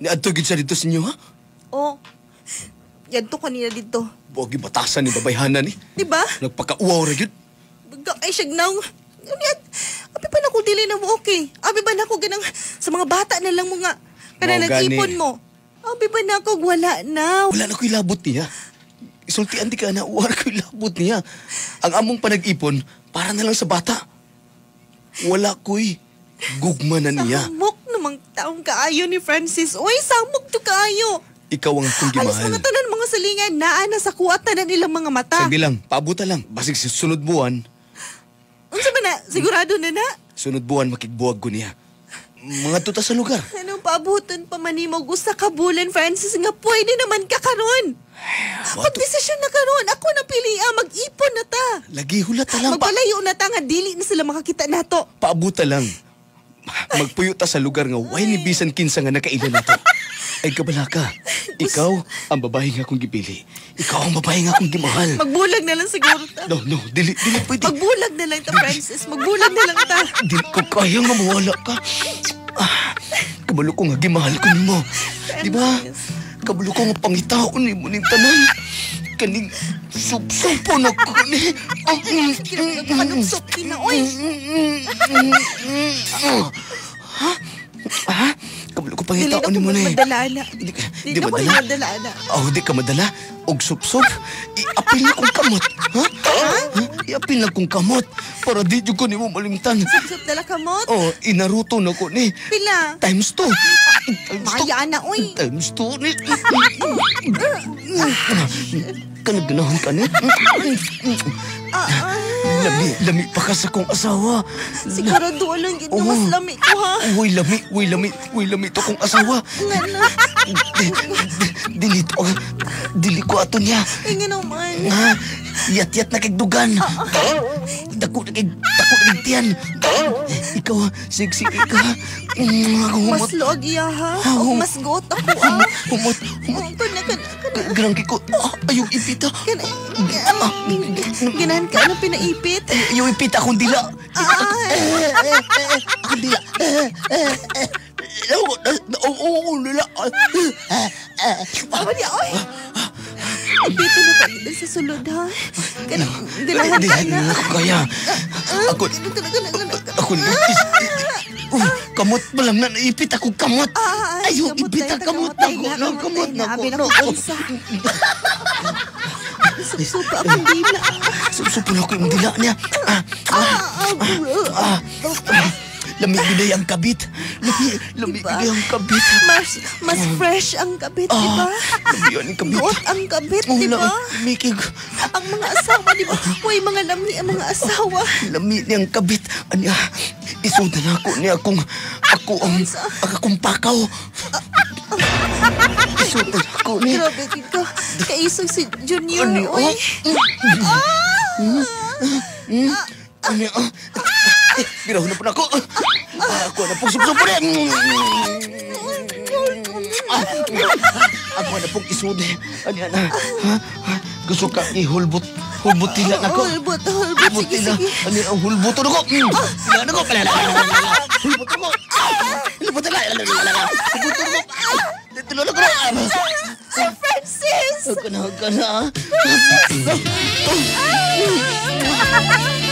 Niadto gid siya dito sa inyo, ha? Oh, yan to kanina dito. Buwag batasan ni babayhanan, eh. Diba? Nagpakauwaw ra gyud. Baga ay siya naw. Abi ba na ko dili na mo okay? Abi ba na ko ganang sa mga bata na lang mo nga. Kana Mao nag-ipon gani. mo. Abi ba na ko wala na. Wala na ko'y labot niya. Isultian di ka na, wala ko'y labot niya. Ang among panag-ipon, para na lang sa bata. Wala ko'y gugma na niya. Samok namang taong kaayo ni Francis. Uy, samok to kaayo. Ikaw ang akong Alas gimahal. mga tanan mga salingan, naana sa kuwata na nilang mga mata. Sagdi lang, paabuta lang. Basig sa sunod buwan, Unsa ba na? Sigurado na na? sunod buwan makigbuwag ko niya. Mga tuta sa lugar. Anong paabuton pa manimog usa ka bulan, Francis, nga pwede naman ka karon. Pagdesisyon na karon, ako na pili mag-ipon na ta. Lagi hulat na lang. Magpalayo na ta nga dili na sila makakita nato. Paabuta lang. Magpuyo ta sa lugar nga way ni bisan kinsa nga nakailan nato. Ay kabala ka. Ikaw ang babae nga akong gipili. Ikaw ang babae nga akong gimahal. Magbulag na lang siguro ta. No, dili pwede. Magbulag na lang ta, Francis. Magbulag na lang ta. Dili ko kaya nga mawala ka. Kabalo ko nga gimahal ko nimo. Di ba? Kabalo ko nga pangitaon nimo ning tanan. Kaning sup-supo na ko ni. Kanugsok na, oy. Kabalo ko Dili na pangitaon ko nimo ni. madalana. Di Dili na ko madala? madalana. Oh, di ka madala? Og sup-sup? Iapil na kong kamot. Ha? Iapil na kong kamot. Para di ko nimo malimtan. Sup dala kamot. Oh, inaruto na ko ni. Pila. Times 2. Maya na, oy. Times 2 ni. Kanaganahan ka ni. Lami pa ka sa kong asawa. Sigurado lang yun na mas lami ko, ha? Uy, lami to kong asawa. Nga na. Dili ko ato niya. Ay, nga naman. Nga, yat-yat na kagdugan. Dako na kagtiyan. Ikaw, sexy ka. Mas loag iya, ha? O mas goot ako, ha? Humot. Garang ko. Ayong ipita. Ganahan ka na pinaipit. Ayong ipita akong dila. Akong dila. Oo, nila. Tama niya, oy. Ipito na pa din sa sulod, ha? Ganahan ka na. Ako kaya. Ako kamot pa lang na naipit ako kamot. Ayong ipita kamot na ko. Kamot na ko. Supa akong dila. Supa na ko yung dila niya. Lamig gilay ang kabit. Lamig gilay ang kabit. Mas fresh ang kabit, di ba? Lamig ang kabit. Goot ang kabit, di ba? Lamig. Ang mga asawa, di ba? Uy, mga lami ang mga asawa. Lamig niyang kabit. Anya, isuda na ako niya ako ang pakaw. Isuda na ako niya. Grabe ka. Kaisog si Junior, uy. Anya, biraw na po na ako. Ako na pong sup-supo rin. Ako na pong isude. Anya na. Gusto ka ihulbot. Hulbot tila na ko. Hulbot. Hulbot Sige, tila. sige. Ano ang hulbot na ko? Tila na ko. Hulbot na ko. Hulbot na ko. Hulbot na ko. Tila na ko. Sir Francis! Huwag ka na.